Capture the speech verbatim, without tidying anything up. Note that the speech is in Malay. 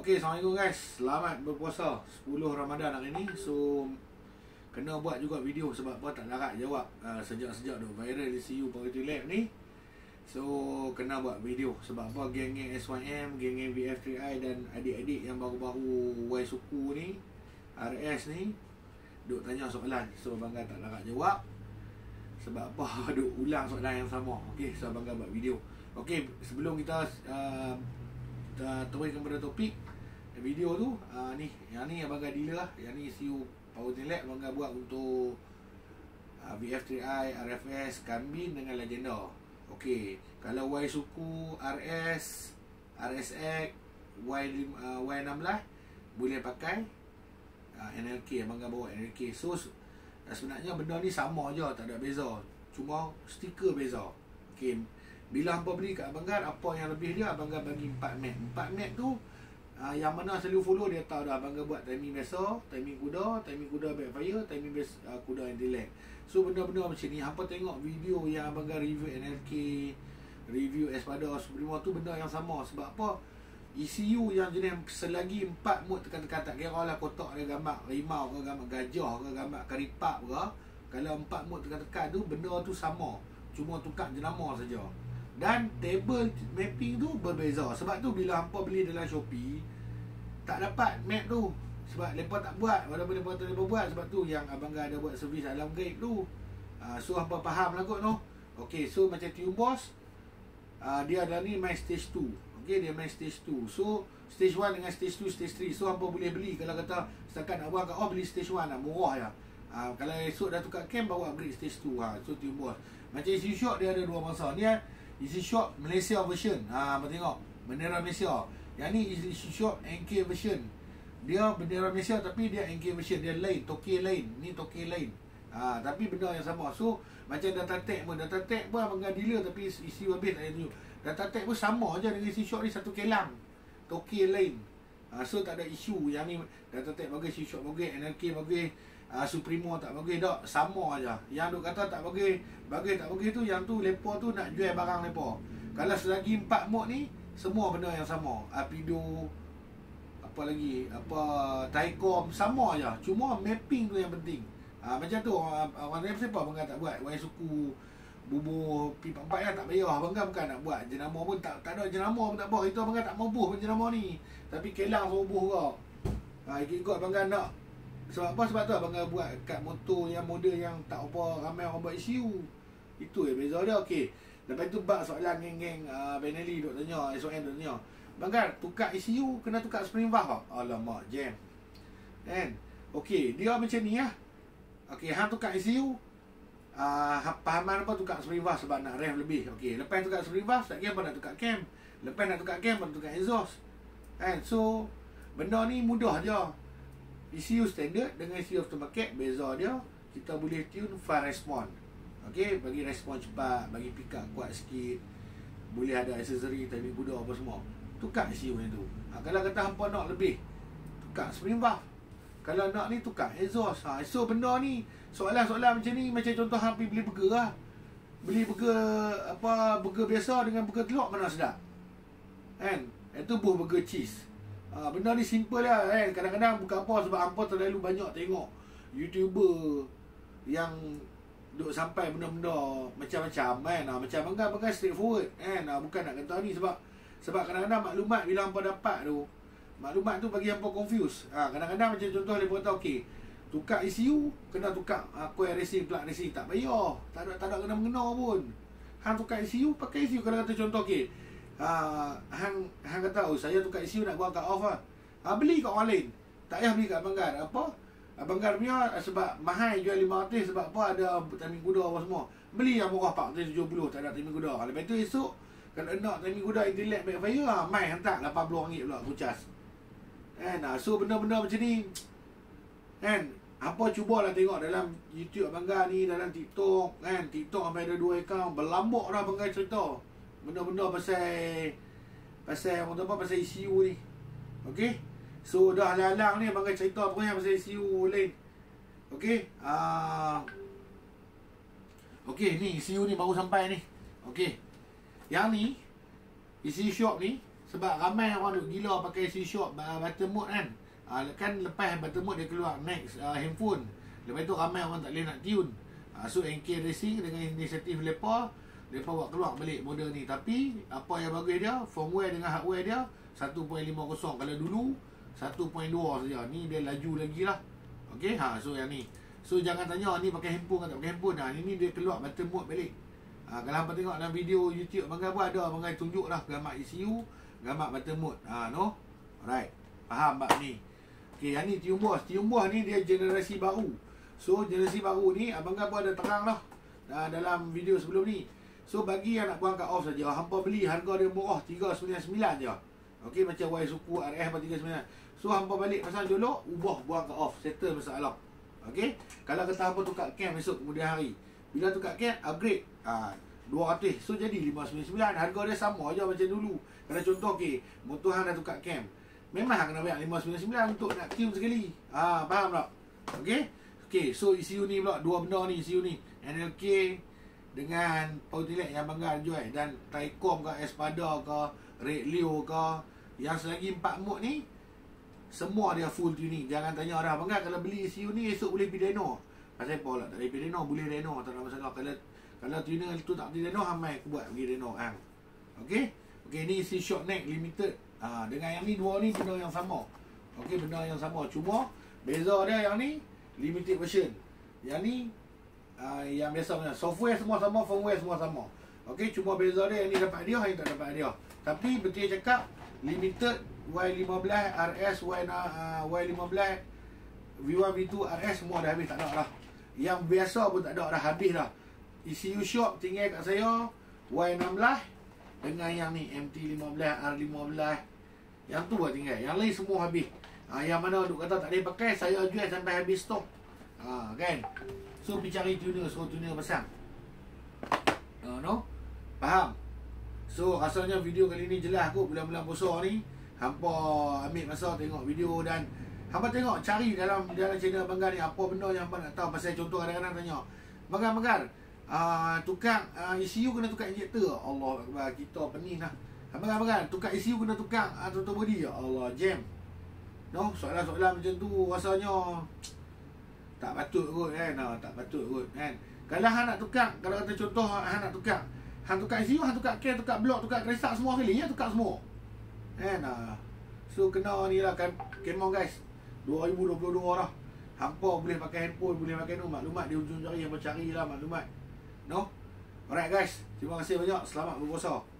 Okey, Assalamualaikum guys. Selamat berpuasa sepuluh Ramadan hari ni. So kena buat juga video sebab apa tak larat jawab uh, sejak-sejak duk viral di C U Poverty Lab ni. So kena buat video sebab apa geng-geng S Y M, geng-geng V F three I dan adik-adik yang baru-baru Y Suku ni, R S ni duk tanya soalan. So Bangga tak larat jawab. Sebab apa duk ulang soalan yang sama. Okey, so Bangga buat video. Okey, sebelum kita uh, kita teruskan pada topik video tu, uh, ni yang ni yang Bangga dealer lah. Yang ni C U Poverty Lab Bangga buat untuk uh, V F three I, R F S, Kambin dengan Legenda. Okey, kalau Y Suku, R S, R S X, Y, uh, Y sixteen boleh pakai uh, N L K. Bangga bawa N L K. So uh, sebenarnya benda ni sama je, tak ada beza. Cuma stiker beza. Okey, bila hampa beli kat Abanggar, apa yang lebih dia, Abanggar bagi empat mat. empat mat tu uh, yang mana selalu follow dia tahu dah. Abanggar buat timing biasa, timing kuda, timing kuda backfire, timing base, uh, kuda anti-lag. So benda-benda macam ni, hampa tengok video yang Abanggar review N L K, review Espada Supremo tu benda yang sama. Sebab apa? E C U yang jenis selagi empat mod tekan-tekan, tak kira lah kotak dia gambar rimau ke, gambar gajah ke, gambar karipap ke. Kalau empat mod tekan-tekan tu, benda tu sama, cuma tukar jenama saja. Dan table mapping tu berbeza. Sebab tu bila hampa beli dalam Shopee, tak dapat map tu. Sebab mereka tak buat. Walaupun mereka tak buat. Sebab tu yang Abanggar ada buat servis alam gaib tu. uh, So hampa faham lah kot no. Okay, so macam Tune Boss, uh, dia ada ni main stage two. Okay, dia main stage two. So stage one dengan stage two, stage three. So hampa boleh beli. Kalau kata setakat nak buat kat oh beli stage one lah, murah ya. uh, Kalau esok dah tukar camp, bawa upgrade stage two. ha. So Tune Boss macam E C U Shop, dia ada dua masa. Ni E C U Shop Malaysia version. Ha, apa tengok? Bendera Malaysia. Yang ni E C U Shop N K version. Dia bendera Malaysia tapi dia N K version. Dia lain, toke lain. Ni toke lain. Ha, tapi benda yang sama. So macam data tag pun, data tag pun Abanggar dealer tapi E C U habis tak ada tunjuk. Data tag pun sama aja dengan E C U Shop ni, satu kelang. Toke lain. Ha, so tak ada isu. Yang ni data tag bagus, E C U Shop bagus, N L K bagus, uh, Supremo tak bagus, tak, sama aja. Yang duk kata tak bagus, bagus tak bagus tu, yang tu lepa tu nak jual barang lepa. Kalau selagi empat mod ni, semua benda yang sama. Apido, apa lagi, apa Taicom, sama aja. Cuma mapping tu yang penting. Ha, macam tu orang orang lain siapa Abanggar tak buat. Y Suku bubur P empat empat kan tak payah. Abanggar bukan nak buat jenama pun, tak tak ada jenama pun tak apa. Itu Abanggar tak mau buh pun jenama ni. Tapi kelang suruh buh kau. Ha, ikut-ikut Abanggar nak. Sebab apa? Sebab tu Abanggar buat kat motor yang model yang tak apa ramai orang buat E C U. Itu je beza dia. Okey. Lepas tu bak soalan geng-geng uh, Benelli duk tanya, S O M duk tanya. Abanggar tukar E C U kena tukar spring valve tak? Alamak, jam. Kan? Okey, dia macam ni lah. Okey, hang tukar E C U, uh, pahaman apa tukar spring valve sebab nak rev lebih. Okey, lepas tukar spring valve, tak kira apa nak tukar cam. Lepas nak tukar cam, nak tukar exhaust. Kan? So, benda ni mudah je. E C U standard dengan E C U aftermarket, beza dia, kita boleh tune fast response. Okey, bagi respon cepat, bagi pick up kuat sikit. Boleh ada aksesori, timing kuda apa semua. Tukar E C U yang tu. Ha, kalau kata hampa nak lebih, tukar spring valve. Kalau nak ni tukar exhaust. Ha, so benda ni, soalan-soalan macam ni, macam contoh hang pergi beli burger lah. Beli burger apa, burger biasa dengan burger telur mana sedap. Kan? Itu buah burger cheese. Ha, benda ni simple lah kan. Kadang-kadang bukan apa sebab hampa terlalu banyak tengok YouTuber yang duk sampai benda-benda macam-macam kan. Ha, macam Abanggar pakai straightforward kan. Ha, bukan nak kata ni sebab sebab kadang-kadang maklumat bila hampa dapat tu, maklumat tu bagi hampa confuse. Ha, kadang-kadang macam contoh dia kata okey, tukar E C U kena tukar uh, coil racing, plug racing, tak payah. Tak ada tak ada kena mengena pun. Hang tukar E C U, pakai E C U. Kalau kata contoh okey, uh, hang hang kata oh saya tukar E C U nak buat cut off lah. Ha, beli kat orang lain. Tak payah beli kat Abanggar. Apa? Abanggar punya sebab mahal jual lima ratus sebab apa ada timing kuda apa semua. Beli yang murah empat ratus tujuh puluh tak ada timing kuda. Lepas tu esok kalau nak timing kuda anti-lag backfire, ha, mai hantar lapan puluh ringgit pula kucas. Kan? Ha, so benda-benda macam ni kan, apa cubalah tengok dalam YouTube Abanggar ni, dalam TikTok kan. TikTok sampai ada dua akaun, berlambak dah Abanggar cerita benda-benda pasal pasal orang apa pasal E C U ni. Okey. So dah lalang ni Abanggar cerita apa yang pasal E C U lain. Okey. Ah. Uh, Okey, ni E C U ni baru sampai ni. Okey. Yang ni E C U Shop ni Sebab ramai orang duk gila pakai C-Shock uh, button mode kan. uh, Kan lepas button mode dia keluar next uh, handphone. Lepas tu ramai orang tak boleh nak tune. uh, So N K Racing dengan inisiatif mereka, mereka buat keluar balik model ni. Tapi apa yang bagus dia, firmware dengan hardware dia satu perpuluhan lima kosong. Kalau dulu satu perpuluhan dua saja. Ni dia laju lagi lah. Okay, ha, so yang ni. So jangan tanya ni pakai handphone atau tak pakai handphone. Ha, ni dia keluar button mode balik. ha, Kalau hampa tengok dalam video YouTube Abang buat ada, Abang tunjuk lah gambar E C U, gambar button mode. ha, no? Alright, faham bab ni. Okay, yang ni tiung buah. Tiung buah ni dia generasi baru. So generasi baru ni Abang pun ada terang lah uh, dalam video sebelum ni. So bagi yang nak buang kat off saja, hampa beli harga dia murah tiga sembilan sembilan je. Okey, macam Y Suku R S tiga sembilan. So hampa balik pasal jolok, ubah buang kat off, settle masalah. Okey, kalau kata hampa tukar cam esok kemudian hari, bila tukar cam upgrade ah uh, dua ratus, so jadi lima sembilan sembilan. Harga dia sama aja macam dulu. Kalau contoh okey, motor hang dah tukar cam, memang kena bayar lima sembilan sembilan untuk nak tune sekali. Ah, ha, faham tak? Okey. Okey, so E C U ni pula dua benda ni, E C U ni N L K dengan Powertilek yang Bangga jual, dan Taicom ke, Espada ke, Red Leo ke, yang selagi empat mode ni semua dia full tuning. Jangan tanya dah Bangga kalau beli E C U ni esok boleh pergi Deno. Pasal apa lah tak boleh pergi Deno, boleh Deno, tak ada masalah. Kalau kalau tuner tu tak pergi Deno, hamai aku buat pergi Deno hang. Okey. Okey, ni C-Shock Neck Limited. Ha, dengan yang ni dua ni benda yang sama. Okey, benda yang sama, cuma beza dia yang ni limited version. Yang ni uh, yang biasa punya. Software semua sama, firmware semua sama. Okey, cuma beza dia yang ni dapat dia, yang tak dapat dia. Tapi betul cakap limited Y lima belas R S, Y, uh, Y lima belas V one V two R S semua dah habis, tak ada dah. Yang biasa pun tak ada dah, habis dah. E C U shop tinggal kat saya Y enam belas dengan yang ni M T lima belas, R lima belas. Yang tu lah tinggal. Yang lain semua habis. Ha, yang mana duk kata tak boleh pakai, saya jual sampai habis stok. Ha, kan? So pergi cari tuner, suruh tuner pasang. Ha, no? Faham? So rasanya video kali ni jelas kot. Bulan-bulan puasa ni hampa ambil masa tengok video, dan hampa tengok cari dalam dalam channel Bangga ni apa benda yang hampa nak tahu. Pasal contoh kadang-kadang tanya, Bangga, Bangga, uh, tukar uh, E C U kena tukar injektor. Allah Akbar, kita pening lah. Bangga, Bangga, tukar E C U kena tukar uh, tutup body. Ya Allah, jam. No, soalan-soalan macam tu rasanya tak patut kot kan. Ha, tak patut kot kan. Kalau hang nak tukar, kalau kata contoh hang nak tukar, hang tukar E C U, hang tukar cam, tukar blok, tukar kresak semua sekali, ya tukar semua. Kan? Ha. So kena ni lah kan, kemon guys. dua ribu dua puluh dua dah. Hampa boleh pakai handphone, boleh pakai no maklumat di ujung jari, hampa carilah maklumat. No? Alright guys, terima kasih banyak. Selamat berpuasa.